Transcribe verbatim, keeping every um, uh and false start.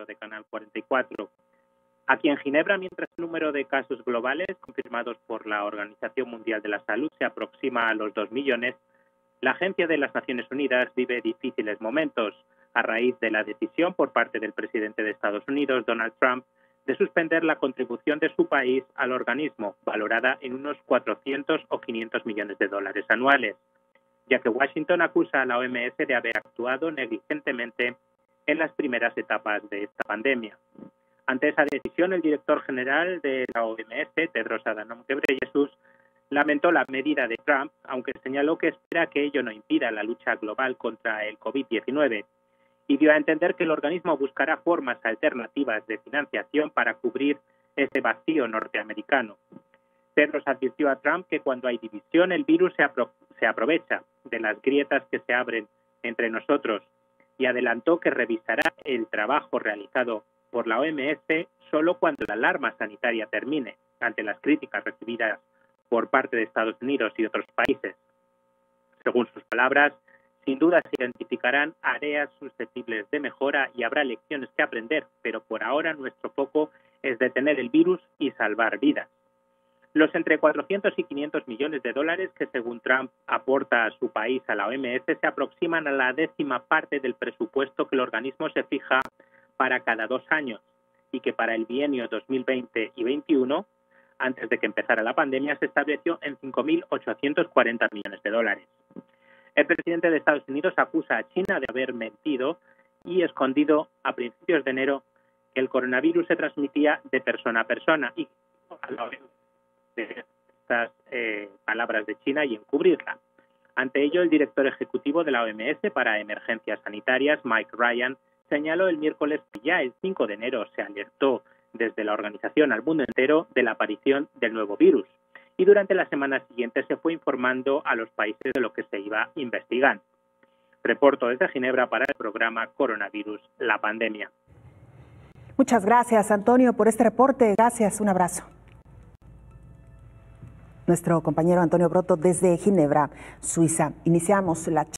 noticiero de Canal cuarenta y cuatro. Aquí en Ginebra, mientras el número de casos globales confirmados por la Organización Mundial de la Salud se aproxima a los dos millones, la Agencia de las Naciones Unidas vive difíciles momentos a raíz de la decisión por parte del presidente de Estados Unidos, Donald Trump, de suspender la contribución de su país al organismo, valorada en unos cuatrocientos o quinientos millones de dólares anuales, ya que Washington acusa a la O M S de haber actuado negligentemente en las primeras etapas de esta pandemia. Ante esa decisión, el director general de la O M S, Tedros Adhanom Ghebreyesus, lamentó la medida de Trump, aunque señaló que espera que ello no impida la lucha global contra el COVID diecinueve, y dio a entender que el organismo buscará formas alternativas de financiación para cubrir ese vacío norteamericano. Tedros advirtió a Trump que cuando hay división, el virus se, apro- se aprovecha de las grietas que se abren entre nosotros, y adelantó que revisará el trabajo realizado por la O M S solo cuando la alarma sanitaria termine, ante las críticas recibidas por parte de Estados Unidos y otros países. Según sus palabras, sin duda se identificarán áreas susceptibles de mejora y habrá lecciones que aprender, pero por ahora nuestro foco es detener el virus y salvar vidas. Los entre cuatrocientos y quinientos millones de dólares que, según Trump, aporta a su país a la O M S se aproximan a la décima parte del presupuesto que el organismo se fija para cada dos años y que para el bienio dos mil veinte y veintiuno, antes de que empezara la pandemia, se estableció en cinco mil ochocientos cuarenta millones de dólares. El presidente de Estados Unidos acusa a China de haber mentido y escondido a principios de enero que el coronavirus se transmitía de persona a persona y a la vez de estas eh, palabras de China y encubrirla. Ante ello, el director ejecutivo de la O M S para emergencias sanitarias, Mike Ryan, señaló el miércoles que ya el cinco de enero se alertó desde la organización al mundo entero de la aparición del nuevo virus. Y durante la semana siguiente se fue informando a los países de lo que se iba investigando. Reporto desde Ginebra para el programa Coronavirus, la pandemia. Muchas gracias, Antonio, por este reporte. Gracias, un abrazo. Nuestro compañero Antonio Broto desde Ginebra, Suiza. Iniciamos la